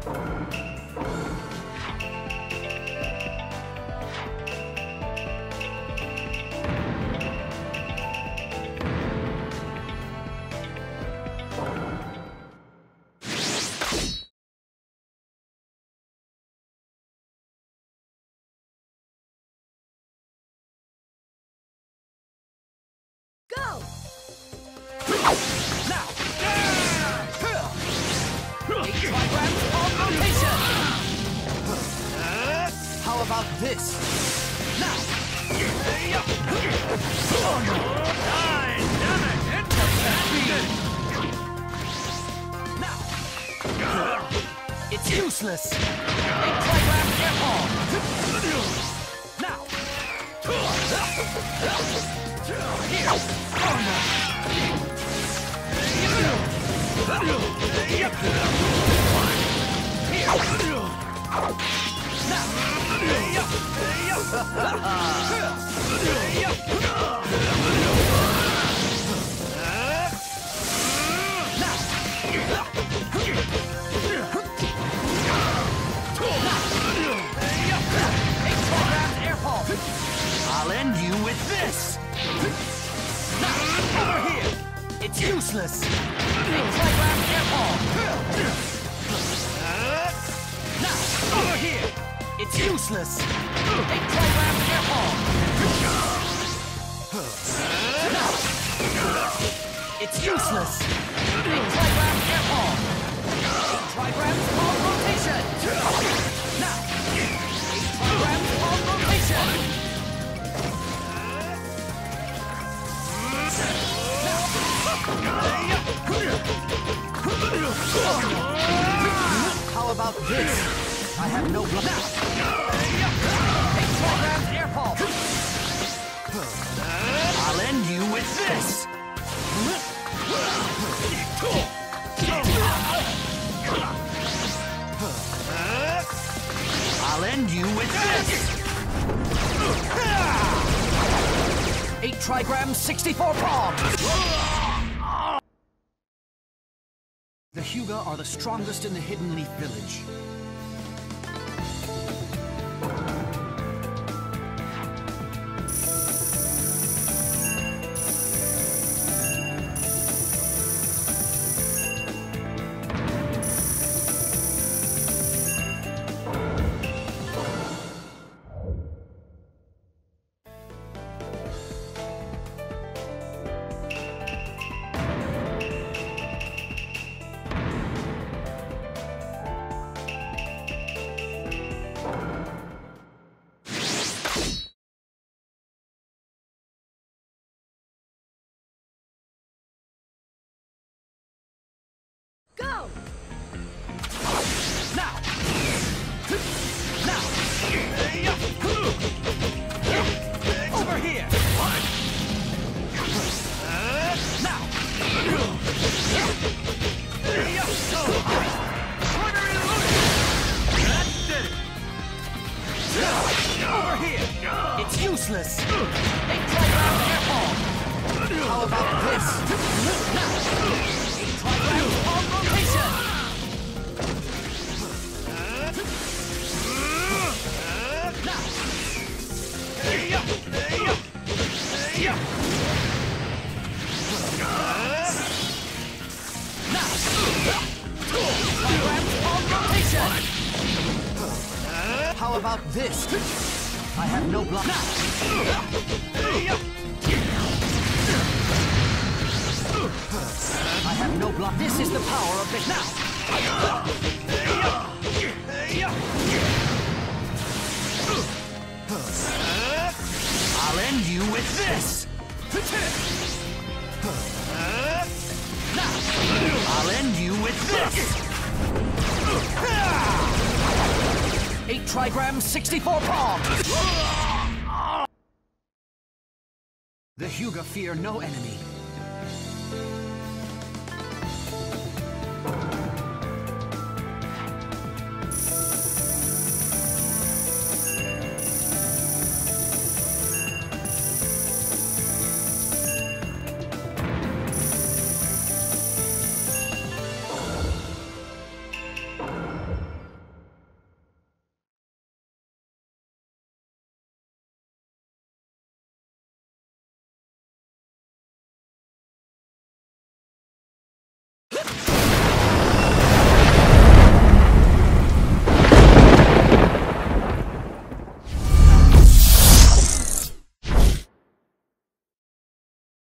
Go! Now! 8 trigrams on rotation! How about this? Now! 9 damage into speed! Now! It's useless! 8 trigrams air ball! Now! Here! I'll end you with this! Now, over here! It's useless! 8 trigram air ball! Now, over here! It's useless! 8 trigram air ball! Now, it's useless! 8 trigram air ball! 8 trigrams on rotation! Now, 8 trigrams on rotation! How about this? I have no blood. Now! 8 trigrams air ball! I'll end you with this! I'll end you with this! 8 trigrams, 64 palms! The Hyuga are the strongest in the Hidden Leaf Village. Go! Now! Now! Over here! Now! That did it! Over here! It's useless! 8 trigram air ball! How about this? Now! 8 trigrams on rotation! Now! Now! Trigrams on rotation! How about this? I have no block. Now! I have no block. This is the power of this. Now! I'll end you with this! Now! I'll end you with this! 8 trigrams, 64 palms! The Hyuga fear no enemy.